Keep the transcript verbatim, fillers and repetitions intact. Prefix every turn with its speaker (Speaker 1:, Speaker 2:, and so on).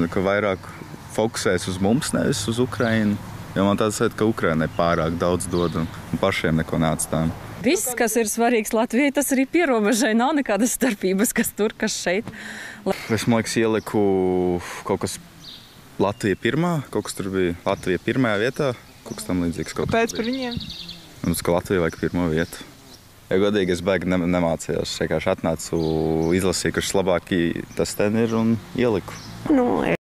Speaker 1: Ka vairāk fokusēs uz mums, nevis uz Ukrainu. Jo man tāds sajūta, ka Ukrainai pārāk daudz dod un pašiem neko neatstājam.
Speaker 2: Viss, kas ir svarīgs Latvijai, tas arī pierobežai. Nav nekādas starpības, kas tur, kas šeit.
Speaker 1: Es, man liekas, ieliku kaut kas Latvija pirmā. Kaut kas tur bija Latvija pirmajā vietā. Kaut kas tam līdzīgs.
Speaker 3: Pēc par viņiem?
Speaker 1: Mums, ka Latvija vajag pirmo vietu. Ja godīgi, es baigi ne, nemācījos. Es vienkārši atnācu, izlasīju, kurš labākī tas ten ir un ieliku.
Speaker 4: Nu,